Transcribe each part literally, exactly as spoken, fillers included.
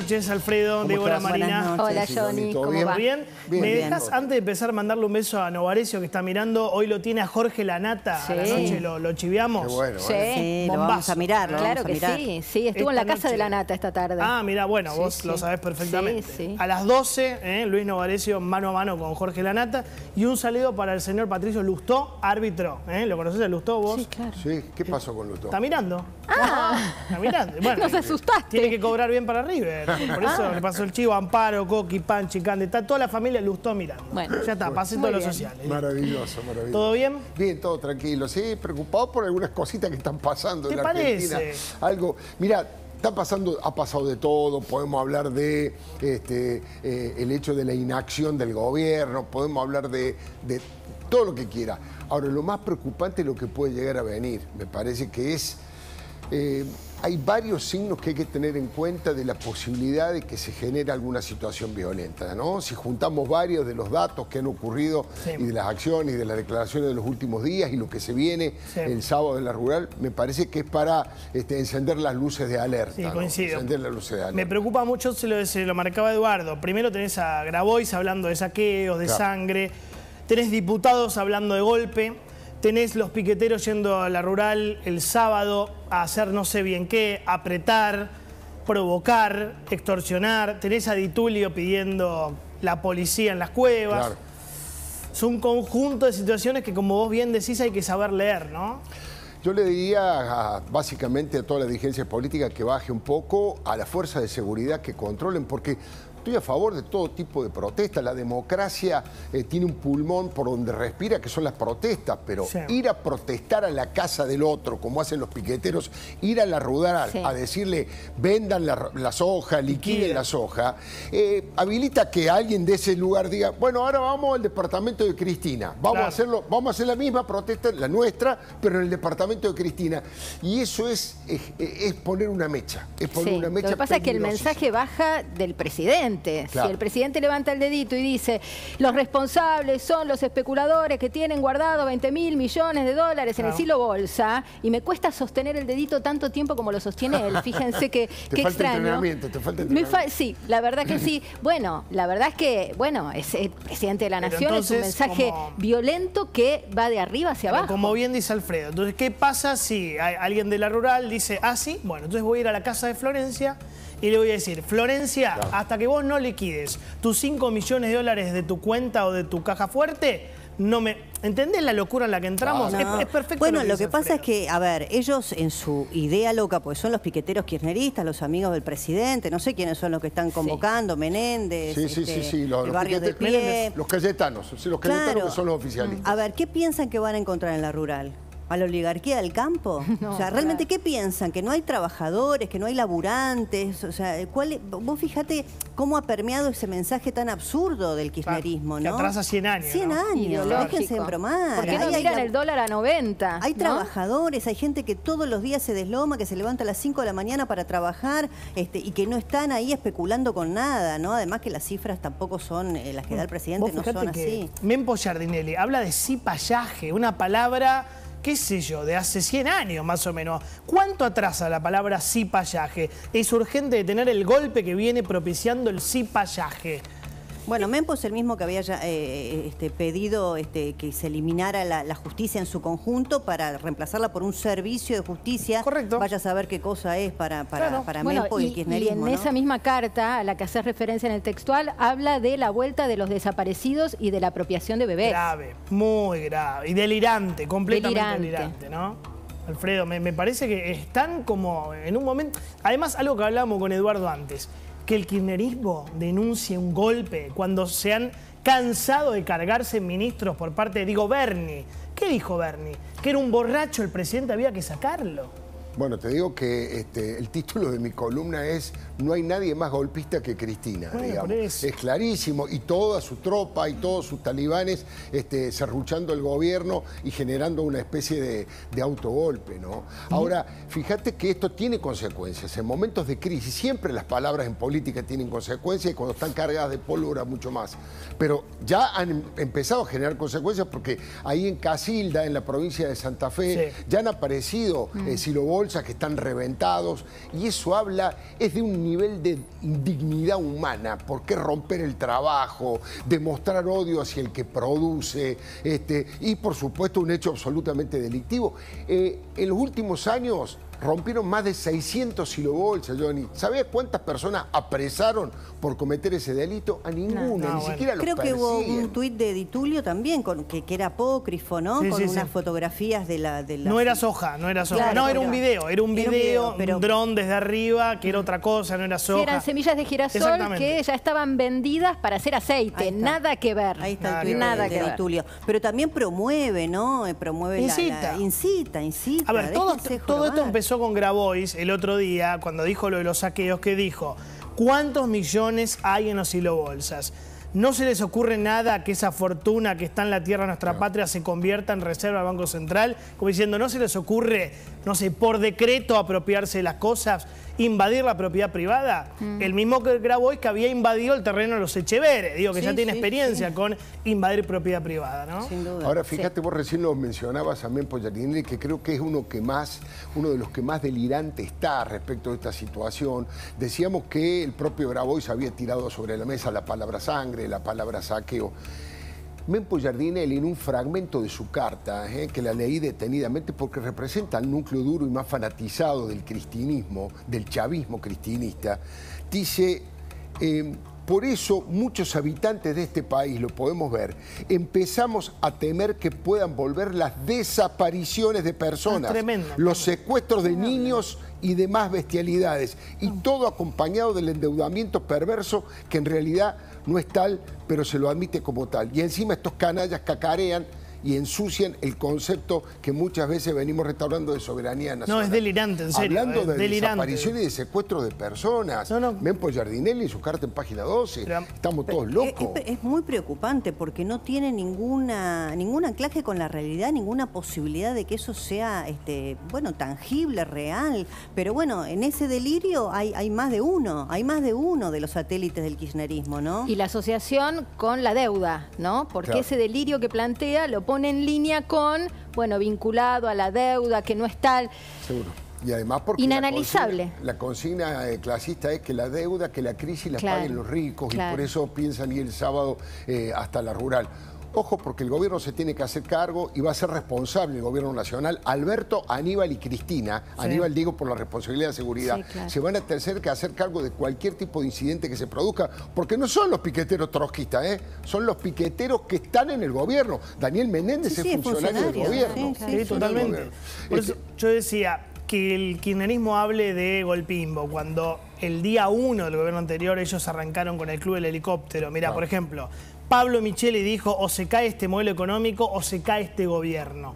noches, Alfredo, Débora, Marina. Hola, Johnny, ¿cómo va? ¿Bien? Bien, ¿Me bien. dejas, antes de empezar, mandarle un beso a Novarecio, que está mirando? Hoy lo tiene a Jorge Lanata, Sí. a la noche lo, lo chiviamos. Qué bueno, Sí, ¿eh? sí, lo Bombazo. vamos a mirar, lo Claro vamos a que mirar. sí, sí, estuvo Esta en la casa noche. de la nata esta tarde. Ah, mira, bueno, Sí, vos sí. lo sabés perfectamente. Sí, sí. A las doce, eh, Luis Novarecio mano a mano con Jorge Lanata. Y un saludo para el señor Patricio Lustó, árbitro. ¿eh? ¿Lo conocés a Lustó vos? Sí, claro. Sí, ¿qué pasó con Lutó? Está mirando. Ah, Está mirando. Bueno, nos asustaste. tiene que cobrar bien para River. Por eso le pasó el chivo, Amparo, Coqui, Panchi, Cande. Está toda la familia Lustó mirando. Bueno. Ya está, pasé Muy todos los bien. sociales. Maravilloso, maravilloso. ¿Todo bien? Bien, todo tranquilo. Sí, preocupado por algunas cositas que están pasando en ¿Qué la parece? Argentina. Algo, mira, está pasando, ha pasado de todo. Podemos hablar de este, eh, el hecho de la inacción del gobierno, podemos hablar de, de todo lo que quiera. Ahora, lo más preocupante es lo que puede llegar a venir. Me parece que es... Eh, hay varios signos que hay que tener en cuenta de la posibilidad de que se genere alguna situación violenta, ¿no? Si juntamos varios de los datos que han ocurrido Sí. y de las acciones y de las declaraciones de los últimos días y lo que se viene Sí. el sábado en la rural, me parece que es para este, encender las luces de alerta. Sí, ¿no? coincido. Encender las luces de alerta. Me preocupa mucho, se lo, se lo marcaba Eduardo. Primero tenés a Grabois hablando de saqueos, de Claro. sangre. Tenés diputados hablando de golpe. Tenés los piqueteros yendo a la rural el sábado a hacer no sé bien qué, apretar, provocar, extorsionar. Tenés a Di Tulio pidiendo la policía en las cuevas. Claro. Es un conjunto de situaciones que, como vos bien decís, hay que saber leer, ¿no? Yo le diría a, básicamente a toda la dirigencia política que baje un poco, a las fuerzas de seguridad que controlen, porque estoy a favor de todo tipo de protestas. La democracia eh, tiene un pulmón por donde respira, que son las protestas, pero Sí. ir a protestar a la casa del otro, como hacen los piqueteros, ir a la rural Sí. a decirle vendan la, la soja, liquiden Liquiden. la soja, eh, habilita que alguien de ese lugar diga, bueno, ahora vamos al departamento de Cristina, vamos Claro. a hacerlo, vamos a hacer la misma protesta, la nuestra, pero en el departamento de Cristina. Y eso es, es, es poner una mecha, es poner sí. una mecha. Lo que pasa es que el peligrosísima. mensaje baja del presidente. Claro. Si el presidente levanta el dedito y dice los responsables son los especuladores que tienen guardado veinte mil millones de dólares en Claro. el silo bolsa, y me cuesta sostener el dedito tanto tiempo como lo sostiene él. Fíjense que, Te qué falta extraño. entrenamiento, te falta Me entrenamiento. fa- sí, la verdad que sí. Bueno, la verdad es que, bueno, es el presidente de la Pero nación, es un entonces, mensaje como- violento que va de arriba hacia Pero abajo. como bien dice Alfredo, entonces, ¿qué pasa si hay alguien de la rural dice, ah, sí, bueno, entonces voy a ir a la casa de Florencia y le voy a decir, Florencia, Claro. hasta que vos no liquides tus cinco millones de dólares de tu cuenta o de tu caja fuerte, no me... ¿Entendés la locura en la que entramos? No. Es, es perfecto. Bueno, lo lo dice que pasa es Alfredo. que, a ver, ellos en su idea loca, pues son los piqueteros kirchneristas, los amigos del presidente, no sé quiénes son los que están convocando, Menéndez, Sí, sí, este, sí, sí, los, el los barrio de piquetes- pie. los cayetanos, sí, los cayetanos Claro. que son los oficialistas. A ver, ¿qué piensan que van a encontrar en la rural? ¿A la oligarquía del campo? No, o sea, ¿realmente claro. qué piensan? ¿Que no hay trabajadores, que no hay laburantes? O sea, ¿cuál es- vos fíjate cómo ha permeado ese mensaje tan absurdo del kirchnerismo, Claro, que ¿no? atrasa cien años, cien ¿no? años, Ideológico. déjense de bromar. ¿Por qué no Ahí hay miran lab- el dólar a noventa? Hay ¿no? trabajadores, hay gente que todos los días se desloma, que se levanta a las cinco de la mañana para trabajar este, y que no están ahí especulando con nada, ¿no? Además que las cifras tampoco son eh, las que da el presidente, Vos no fijate son que así. Mempo Giardinelli habla de cipallaje, una palabra, qué sé yo, de hace cien años más o menos. ¿Cuánto atrasa la palabra cipallaje? Es urgente detener el golpe que viene propiciando el cipallaje. Bueno, Mempo es el mismo que había ya, eh, este, pedido este, que se eliminara la, la justicia en su conjunto para reemplazarla por un servicio de justicia. Correcto. Vaya a saber qué cosa es para, para, Claro. para Bueno, Mempo y, y, el y kirchnerismo, en ¿no? esa misma carta a la que haces referencia en el textual, habla de la vuelta de los desaparecidos y de la apropiación de bebés. Grave, muy grave. Y delirante, completamente Delirante. delirante, ¿no? Alfredo, me, me parece que están como en un momento... Además, algo que hablábamos con Eduardo antes, que el kirchnerismo denuncie un golpe cuando se han cansado de cargarse ministros por parte de, digo, Berni. ¿Qué dijo Berni? Que era un borracho el presidente, había que sacarlo. Bueno, te digo que este, el título de mi columna es "No hay nadie más golpista que Cristina", Bueno, digamos. por eso. Es clarísimo, y toda su tropa y todos sus talibanes este, serruchando el gobierno y generando una especie de, de autogolpe, ¿no? Ahora, fíjate que esto tiene consecuencias. En momentos de crisis, siempre las palabras en política tienen consecuencias, y cuando están cargadas de pólvora mucho más. Pero ya han em- empezado a generar consecuencias, porque ahí en Casilda, en la provincia de Santa Fe, Sí. ya han aparecido eh, silobolsas que están reventados, y eso habla, es de un nivel de indignidad humana. ¿Por qué romper el trabajo, demostrar odio hacia el que produce? Este, y por supuesto un hecho absolutamente delictivo. Eh, en los últimos años rompieron más de seiscientos silobolsas, Johnny. ¿Sabés cuántas personas apresaron por cometer ese delito? A ninguna, No, ni bueno. siquiera los Creo que hubo persiguen. un tuit de Di Tulio también, con, que, que era apócrifo, ¿no? Sí, con sí, unas sí. fotografías de la... De la No era soja, no era soja. Claro, no, era pero- un video, era un era un video, video, pero- un dron desde arriba, que era otra cosa, no era soja. Sí, eran semillas de girasol Exactamente. que ya estaban vendidas para hacer Ahí aceite. está. Nada que ver. Ahí está Nada el que tuit ver. de, Nada de que Di ver. Tulio. Pero también promueve, ¿no? Eh, Promueve la- Incita. La, incita, incita. A ver, todo, déjense todo esto jorobar. empezó con Grabois el otro día, cuando dijo lo de los saqueos, que dijo, ¿cuántos millones hay en los silobolsas? ¿No se les ocurre nada que esa fortuna que está en la tierra de nuestra patria se convierta en reserva del Banco Central? Como diciendo, ¿no se les ocurre, no sé, por decreto apropiarse de las cosas, invadir la propiedad privada? Mm. El mismo que Grabois que había invadido el terreno de los Echeveres, digo que Sí, ya tiene sí, experiencia sí. con invadir propiedad privada, ¿no? Sin duda. Ahora, fíjate, vos recién lo mencionabas a Mempo Giardinelli, que creo que es uno, que más, uno de los que más delirante está respecto de esta situación. Decíamos que el propio Grabois había tirado sobre la mesa la palabra sangre, la palabra saqueo. Mempo Giardinelli, en un fragmento de su carta, eh, que la leí detenidamente porque representa el núcleo duro y más fanatizado del cristianismo, del chavismo cristinista, dice... Eh, Por eso muchos habitantes de este país, lo podemos ver, empezamos a temer que puedan volver las desapariciones de personas, Es tremendo, los secuestros de niños y demás bestialidades, y todo acompañado del endeudamiento perverso que en realidad no es tal, pero se lo admite como tal. Y encima estos canallas cacarean y ensucian el concepto que muchas veces venimos restaurando de soberanía nacional. No, es delirante, en serio, Hablando es de delirante. desaparición y de secuestro de personas. No, no. Mempo Giardinelli en su carta en página doce. Pero- Estamos todos Es, locos. es- es muy preocupante porque no tiene ninguna ningún anclaje con la realidad, ninguna posibilidad de que eso sea este, bueno, tangible, real. Pero bueno, en ese delirio hay, hay más de uno, hay más de uno de los satélites del kirchnerismo, ¿no? Y la asociación con la deuda, ¿no? Porque Claro. ese delirio que plantea lo pone en línea con, bueno, vinculado a la deuda, que no es tal. Seguro. Y además porque Inanalizable. La consigna, la consigna eh, clasista es que la deuda, que la crisis la Claro, paguen los ricos, y claro. por eso piensan ir el sábado eh, hasta la rural. Ojo, porque el gobierno se tiene que hacer cargo y va a ser responsable el gobierno nacional. Alberto, Aníbal y Cristina, Sí. Aníbal digo por la responsabilidad de seguridad, Sí, claro. se van a tener que hacer cargo de cualquier tipo de incidente que se produzca, porque no son los piqueteros trotskistas, ¿eh? Son los piqueteros que están en el gobierno. Daniel Menéndez Sí, es sí, es funcionario del funcionario, gobierno. sí, Sí, sí, sí, totalmente. del Por Este- eso yo decía que el kirchnerismo hable de golpismo, cuando el día uno del gobierno anterior ellos arrancaron con el club del helicóptero. Mirá, Claro. por ejemplo, Pablo Micheli dijo, o se cae este modelo económico o se cae este gobierno.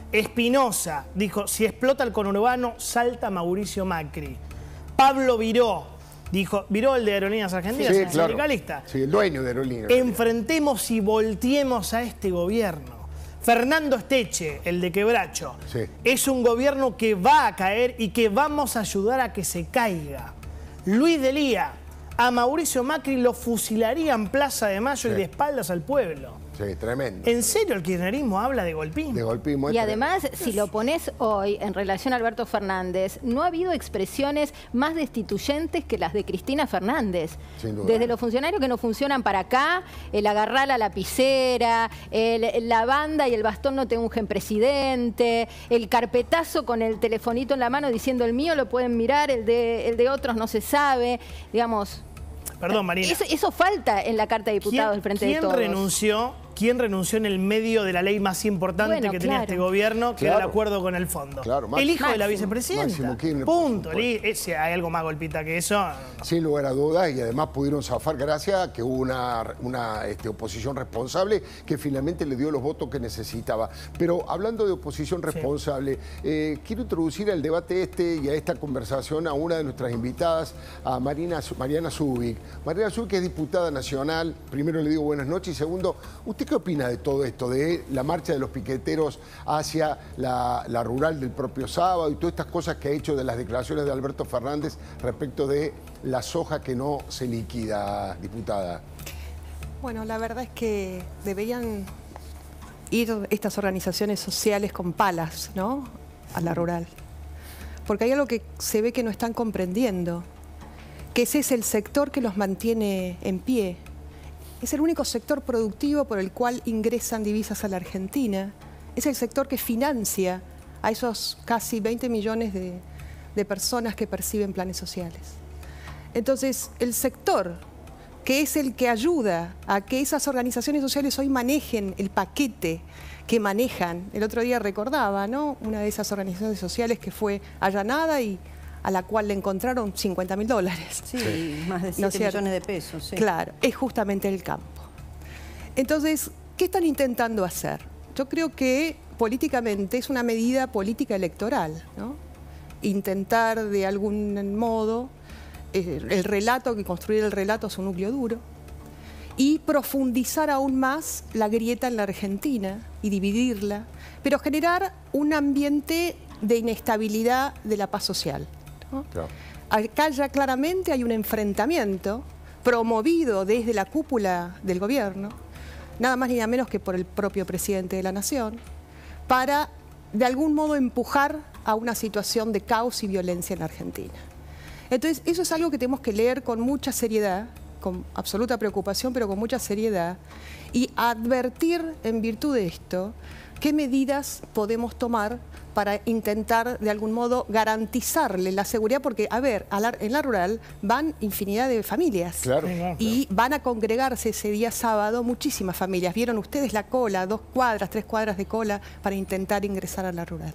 Espinosa dijo, si explota el conurbano, salta Mauricio Macri. Pablo Viró dijo, Viró el de Aerolíneas Argentinas, Sí, el claro. sindicalista. Sí, el dueño de Aerolíneas. Enfrentemos y volteemos a este gobierno. Fernando Esteche, el de Quebracho, Sí. es un gobierno que va a caer y que vamos a ayudar a que se caiga. Luis Delía, a Mauricio Macri lo fusilaría en Plaza de Mayo Sí. y de espaldas al pueblo. Sí, tremendo. ¿En serio el kirchnerismo habla de golpismo? De golpismo. Y es además, si lo pones hoy en relación a Alberto Fernández, no ha habido expresiones más destituyentes que las de Cristina Fernández. Sin duda. Desde los funcionarios que no funcionan para acá, el agarrar la lapicera, el- la banda y el bastón no te ungen presidente, el carpetazo con el telefonito en la mano diciendo el mío lo pueden mirar, el de, el de otros no se sabe, digamos. Perdón, Marina. Eso, eso falta en la Carta de Diputados del Frente de quién Todos. renunció? ¿Quién renunció en el medio de la ley más importante Bueno, que tenía claro. este gobierno, que era el Claro. acuerdo con el fondo? Claro, el Máximo. hijo de la Máximo. vicepresidenta. Máximo Kirchner, por Punto. supuesto. Li- Si hay algo más golpita que eso. Sin lugar a dudas, y además pudieron zafar gracias a que hubo una, una este, oposición responsable que finalmente le dio los votos que necesitaba. Pero hablando de oposición responsable, eh, quiero introducir al debate este y a esta conversación a una de nuestras invitadas, a Marina, Mariana Zubik. Mariana Zubik es diputada nacional. Primero le digo buenas noches y segundo, ¿usted qué opina de todo esto, de la marcha de los piqueteros hacia la, la rural del propio sábado y todas estas cosas que ha hecho, de las declaraciones de Alberto Fernández respecto de la soja que no se liquida, diputada? Bueno, la verdad es que deberían ir estas organizaciones sociales con palas, ¿no?, a la rural. Porque hay algo que se ve que no están comprendiendo, que que ese es el sector que los mantiene en pie. Es el único sector productivo por el cual ingresan divisas a la Argentina. Es el sector que financia a esos casi veinte millones de, de personas que perciben planes sociales. Entonces, el sector que es el que ayuda a que esas organizaciones sociales hoy manejen el paquete que manejan. El otro día recordaba, ¿no?, una de esas organizaciones sociales que fue allanada y a la cual le encontraron cincuenta mil dólares. Sí, sí, más de siete millones de pesos. Sí. Claro, es justamente el campo. Entonces, ¿qué están intentando hacer? Yo creo que políticamente es una medida política electoral, ¿no? Intentar de algún modo eh, el relato, que construir el relato es un núcleo duro, y profundizar aún más la grieta en la Argentina y dividirla, pero generar un ambiente de inestabilidad de la paz social, ¿no? Claro. Acá ya claramente hay un enfrentamiento promovido desde la cúpula del gobierno, nada más ni nada menos que por el propio presidente de la Nación, para de algún modo empujar a una situación de caos y violencia en la Argentina. Entonces, eso es algo que tenemos que leer con mucha seriedad, con absoluta preocupación, pero con mucha seriedad, y advertir en virtud de esto qué medidas podemos tomar para intentar de algún modo garantizarle la seguridad, porque, a ver, a la, en la rural van infinidad de familias. Claro. Y van a congregarse ese día sábado muchísimas familias. ¿Vieron ustedes la cola, dos cuadras, tres cuadras de cola para intentar ingresar a la rural?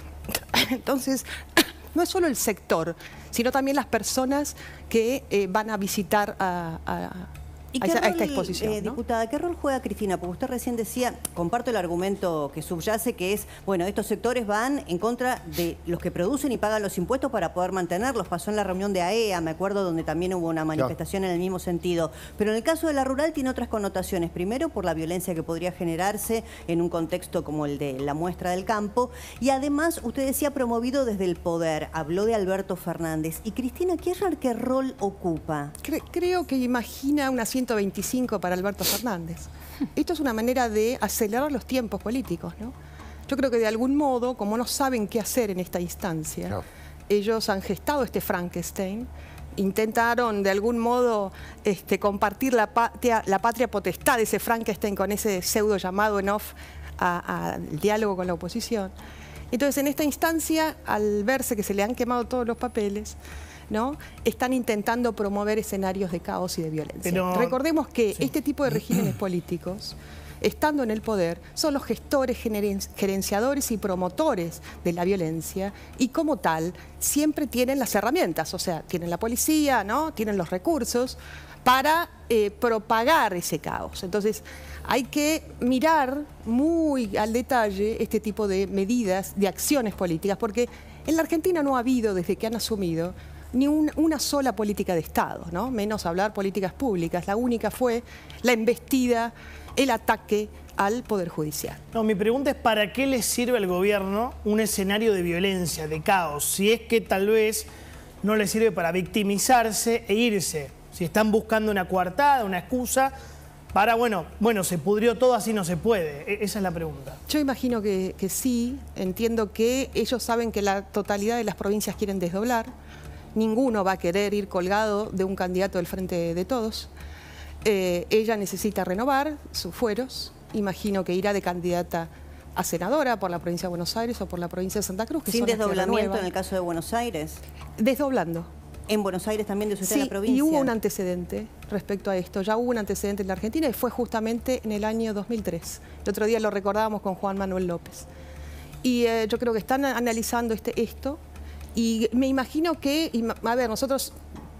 Entonces, no es solo el sector, sino también las personas que eh, van a visitar a, a, ¿Y a, esa, rol, a esta exposición, eh, ¿no? Diputada, ¿qué rol juega Cristina? Porque usted recién decía, comparto el argumento que subyace, que es, bueno, estos sectores van en contra de los que producen y pagan los impuestos para poder mantenerlos. Pasó en la reunión de A E A, me acuerdo, donde también hubo una manifestación en el mismo sentido. Pero en el caso de la rural tiene otras connotaciones. Primero, por la violencia que podría generarse en un contexto como el de la muestra del campo. Y además, usted decía promovido desde el poder. Habló de Alberto Fernández. ¿Y Cristina Kirchner qué rol ocupa? Cre- creo que imagina una ciento veinticinco para Alberto Fernández. Esto es una manera de acelerar los tiempos políticos, ¿no? Yo creo que de algún modo, como no saben qué hacer en esta instancia, no. ellos han gestado este Frankenstein, intentaron de algún modo este, compartir la patria, la patria potestad de ese Frankenstein con ese pseudo llamado en off al diálogo con la oposición. Entonces, en esta instancia, al verse que se le han quemado todos los papeles, ¿no?, están intentando promover escenarios de caos y de violencia. Pero, recordemos que sí. este tipo de regímenes políticos, estando en el poder, son los gestores, gerenciadores y promotores de la violencia, y como tal, siempre tienen las herramientas, o sea, tienen la policía, ¿no?, tienen los recursos para eh, propagar ese caos. Entonces, hay que mirar muy al detalle este tipo de medidas, de acciones políticas, porque en la Argentina no ha habido, desde que han asumido, ni un, una sola política de Estado, ¿no? Menos hablar políticas públicas. La única fue la embestida, el ataque al Poder Judicial. No, mi pregunta es ¿para qué le sirve al gobierno un escenario de violencia, de caos? Si es que tal vez no le sirve para victimizarse e irse. Si están buscando una coartada, una excusa para, bueno, bueno, se pudrió todo, así no se puede. E- esa es la pregunta. Yo imagino que, que sí. Entiendo que ellos saben que la totalidad de las provincias quieren desdoblar. Ninguno va a querer ir colgado de un candidato del Frente de Todos. Eh, ella necesita renovar sus fueros. Imagino que irá de candidata a senadora por la provincia de Buenos Aires o por la provincia de Santa Cruz. Que ¿Sin son las que desdoblamiento renuevan. en el caso de Buenos Aires? Desdoblando. ¿En Buenos Aires también de usted Sí, la provincia? y hubo un antecedente respecto a esto. Ya hubo un antecedente en la Argentina y fue justamente en el año dos mil tres. El otro día lo recordábamos con Juan Manuel López. Y eh, yo creo que están analizando este, esto. Y me imagino que, a ver, nosotros,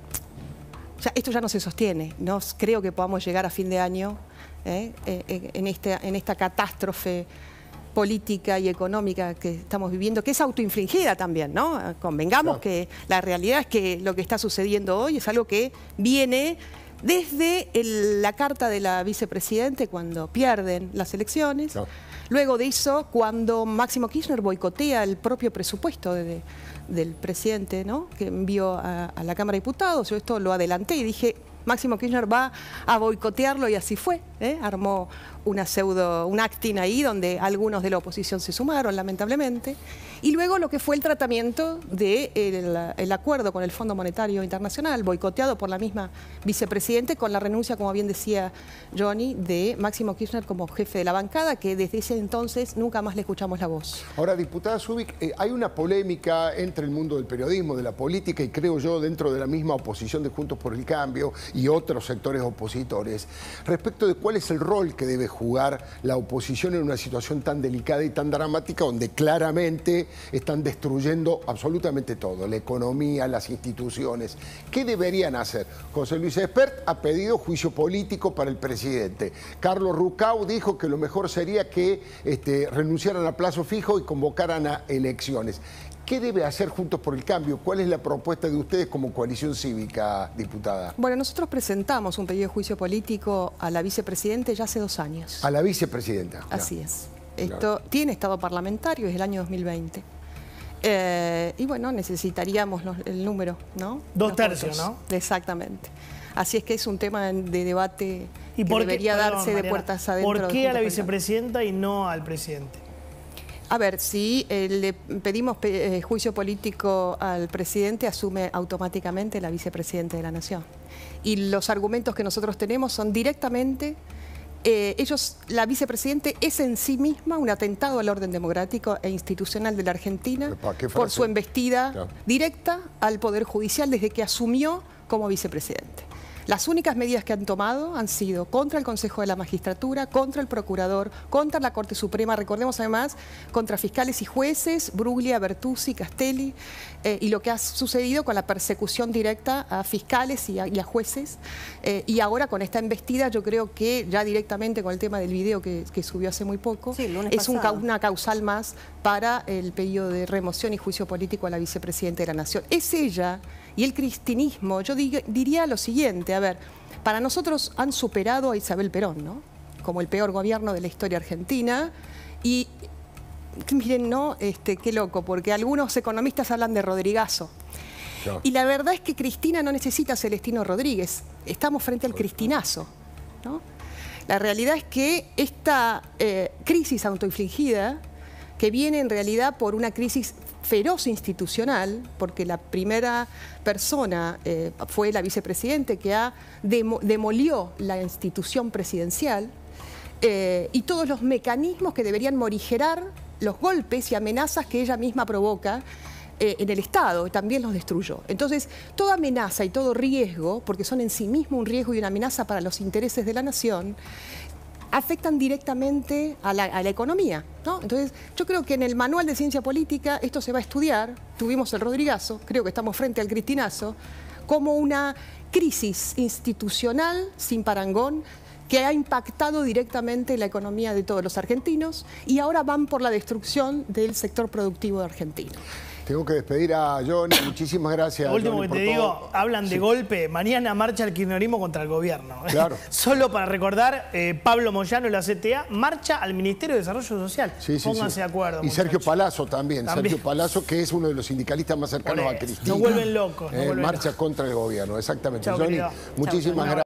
ya, esto ya no se sostiene, no creo que podamos llegar a fin de año ¿eh? Eh, en, este, en esta catástrofe política y económica que estamos viviendo, que es autoinfligida también, ¿no? Convengamos claro. que la realidad es que lo que está sucediendo hoy es algo que viene desde el, la carta de la vicepresidente cuando pierden las elecciones, claro. luego de eso cuando Máximo Kirchner boicotea el propio presupuesto de, del presidente, ¿no?, que envió a, a la Cámara de Diputados. Yo esto lo adelanté y dije, Máximo Kirchner va a boicotearlo, y así fue. ¿eh? Armó una pseudo, un acting ahí donde algunos de la oposición se sumaron, lamentablemente. Y luego lo que fue el tratamiento del de el acuerdo con el Fondo Monetario Internacional, boicoteado por la misma vicepresidente, con la renuncia, como bien decía Johnny, de Máximo Kirchner como jefe de la bancada, que desde ese entonces nunca más le escuchamos la voz. Ahora, diputada Zubik, eh, hay una polémica entre el mundo del periodismo, de la política y creo yo dentro de la misma oposición de Juntos por el Cambio y otros sectores opositores respecto de cuál es el rol que debe jugar la oposición en una situación tan delicada y tan dramática donde claramente están destruyendo absolutamente todo, la economía, las instituciones. ¿Qué deberían hacer? José Luis Espert ha pedido juicio político para el presidente. Carlos Ruccau dijo que lo mejor sería que este, renunciaran a plazo fijo y convocaran a elecciones. ¿Qué debe hacer Juntos por el Cambio? ¿Cuál es la propuesta de ustedes como coalición cívica, diputada? Bueno, nosotros presentamos un pedido de juicio político a la vicepresidenta ya hace dos años. A la vicepresidenta. Así es. Esto claro. Tiene estado parlamentario desde el año dos mil veinte. Eh, y bueno, necesitaríamos los, el número, ¿no? Dos los tercios, votos. ¿no? Exactamente. Así es que es un tema de debate ¿Y que por debería qué, darse perdón, de Mariana, puertas adentro. ¿Por qué a la vicepresidenta y no al presidente? A ver, si eh, le pedimos eh, juicio político al presidente, asume automáticamente la vicepresidenta de la Nación. Y los argumentos que nosotros tenemos son directamente, eh, ellos, la vicepresidenta es en sí misma un atentado al orden democrático e institucional de la Argentina por su embestida claro. directa al Poder Judicial desde que asumió como vicepresidente. Las únicas medidas que han tomado han sido contra el Consejo de la Magistratura, contra el Procurador, contra la Corte Suprema, recordemos además, contra fiscales y jueces, Bruglia, Bertuzzi, Castelli, eh, y lo que ha sucedido con la persecución directa a fiscales y a, y a jueces. Eh, y ahora con esta embestida yo creo que ya directamente con el tema del video que, que subió hace muy poco, sí, es un, una causal más para el pedido de remoción y juicio político a la vicepresidenta de la Nación. Es ella y el cristinismo, yo dig, diría lo siguiente, a ver, para nosotros han superado a Isabel Perón, ¿no? Como el peor gobierno de la historia argentina. Y miren, ¿no? Este, qué loco, porque algunos economistas hablan de Rodrigazo. Claro. Y la verdad es que Cristina no necesita a Celestino Rodríguez. Estamos frente al cristinazo, ¿no? La realidad es que esta eh, crisis autoinfligida, que viene en realidad por una crisis feroz institucional, porque la primera persona eh, fue la vicepresidente que ha demo, demolió la institución presidencial eh, y todos los mecanismos que deberían morigerar los golpes y amenazas que ella misma provoca eh, en el Estado, también los destruyó. Entonces, toda amenaza y todo riesgo, porque son en sí mismo un riesgo y una amenaza para los intereses de la nación, afectan directamente a la, a la economía, ¿no? Entonces, yo creo que en el manual de ciencia política esto se va a estudiar, tuvimos el Rodrigazo, creo que estamos frente al cristinazo, como una crisis institucional sin parangón que ha impactado directamente la economía de todos los argentinos y ahora van por la destrucción del sector productivo argentino. Tengo que despedir a Johnny. Muchísimas gracias. Lo último Johnny, que te por digo, todo. hablan de sí. golpe. Mañana marcha el kirchnerismo contra el gobierno. Claro. Solo para recordar, eh, Pablo Moyano y la C T A marcha al Ministerio de Desarrollo Social. Sí, sí, Pónganse sí. de acuerdo. Y muchachos. Sergio Palazzo también. también. Sergio Palazzo, que es uno de los sindicalistas más cercanos a Cristina. Nos vuelven locos. Nos eh, vuelven marcha locos. contra el gobierno, exactamente. Chau, Johnny, querido. muchísimas Chau, gracias.